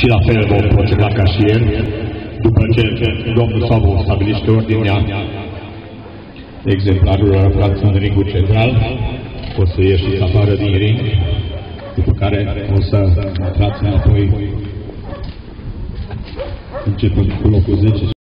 la fel vom proceda ca și ieri, după ce domnul Savu stabilește ordinea exemplarilor aflați în ringul central, o să ieșiți afară din ring, după care o să intrați înapoi, începând cu locul 10.